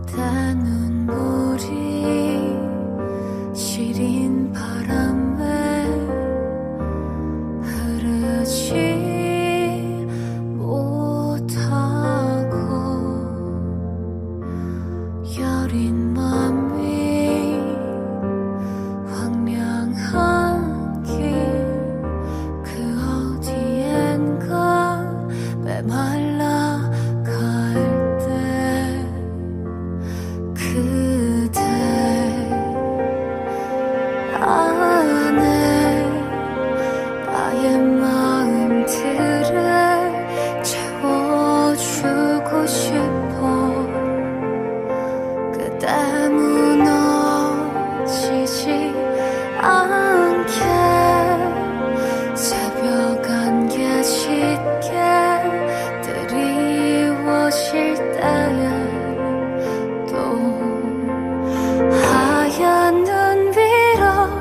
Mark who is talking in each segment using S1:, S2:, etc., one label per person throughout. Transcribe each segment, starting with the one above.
S1: 그대 눈물이 시린 바람에 흐르지 못하고 여린 맘이 황량한 길 그 어디엔가 메말라 갈 때 그대 안에 나의 마음들을 채워주고 싶어. 그대 무너지지 않게 새벽 안개 짙게 드리워질 때에 또 하얀 눈 위로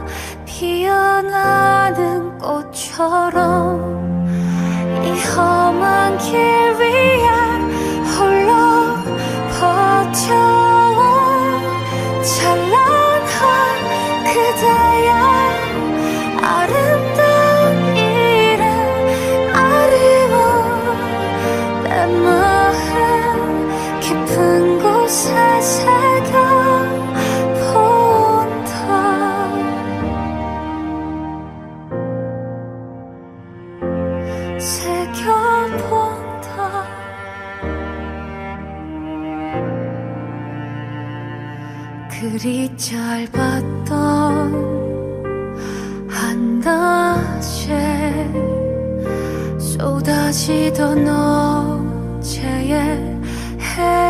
S1: 피어나는 꽃처럼 이 험한 길 위에 홀로 버텨온 찬란한 그대의 아름다운 일에 아리워 내 마음 깊은 곳에 새겨본다. 새겨본다. 그리 짧았던 한낮에 쏟아지던 어제의 해